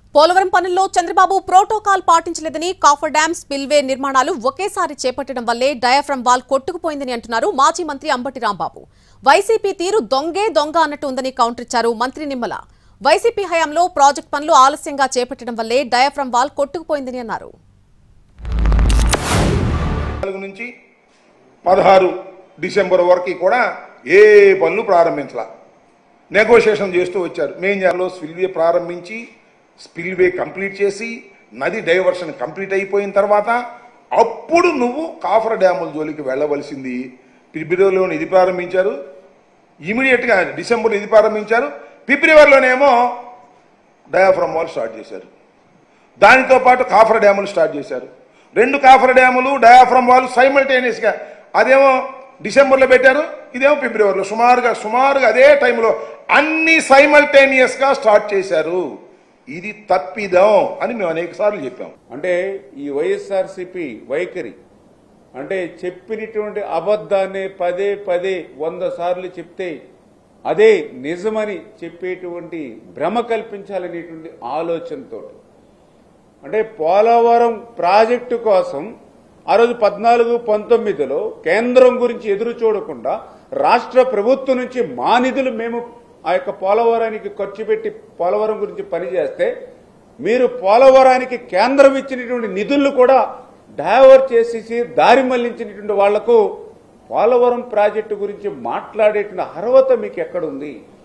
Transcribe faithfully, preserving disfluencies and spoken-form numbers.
పోలవరం పనుల్లో చంద్రబాబు ప్రోటోకాల్ పాటించలేదని coffer dam spillway నిర్మాణాలు ఒకేసారి చేపట్టడం వల్లే డయాఫ్రమ్ వాల్ కొట్టుకుపోయిందని అంటున్నారు మాజీ మంత్రి అంబటి రాంబాబు. వైసీపీ తీరు దొంగే దొంగ అన్నట్టు ఉందని కౌంటర్ ఇచ్చారు మంత్రి నిమ్మల. వైసీపీ హయాంలో ప్రాజెక్ట్ పనులు ఆలస్యంగా చేపట్టడం వల్లే డయాఫ్రమ్ వాల్ కొట్టుకుపోయిందని అన్నారు. నుంచి పదహారు డిసెంబర్ వరకు కూడా ఏ పనులు ప్రారంభించాల నెగోషియేషన్ చేస్తూ వచ్చారు. మెయిన్ జాలో స్పిల్వే ప్రారంభించి స్పిల్వే కంప్లీట్ చేసి నది డైవర్షన్ కంప్లీట్ అయిపోయిన తర్వాత అప్పుడు నువ్వు కాఫర్ డ్యాముల జోలికి వెళ్ళవలసింది. ఫిబ్రవరిలో ఇది ప్రారంభించారు, ఇమీడియట్గా డిసెంబర్ ఇది ప్రారంభించారు, ఫిబ్రవరిలోనేమో డయాఫ్రమ్ వాల్ స్టార్ట్ చేశారు. దానితో పాటు కాఫర్ డ్యాములు స్టార్ట్ చేశారు. రెండు కాఫర్ డ్యాములు డయాఫ్రమ్ వాల్ సైమల్టేనియస్గా అదేమో డిసెంబర్లో పెట్టారు, ఇదేమో ఫిబ్రవరిలో. సుమారుగా సుమారుగా అదే టైంలో అన్ని సైమల్టేనియస్గా స్టార్ట్ చేశారు. ఇది తప్పిదం అని మేము అనేక సార్లు చెప్పాం. అంటే ఈ వైఎస్ఆర్సీపీ వైఖరి అంటే చెప్పినటువంటి అబద్ధాన్ని పదే పదే వంద సార్లు చెప్తే అదే నిజమని చెప్పేటువంటి భ్రమ కల్పించాలనేటువంటి ఆలోచనతో అంటే పోలవరం ప్రాజెక్టు కోసం ఆ రోజు పద్నాలుగు పంతొమ్మిదిలో కేంద్రం గురించి ఎదురు చూడకుండా రాష్ట్ర ప్రభుత్వం నుంచి మా నిధులు మేము ఆ యొక్క పోలవరానికి ఖర్చు పెట్టి పోలవరం గురించి పనిచేస్తే మీరు పోలవరానికి కేంద్రం ఇచ్చినటువంటి నిధులను కూడా డైవర్ట్ చేసేసి దారి మళ్లించినటువంటి వాళ్లకు పోలవరం ప్రాజెక్టు గురించి మాట్లాడేటువంటి అర్హత మీకు ఎక్కడుంది?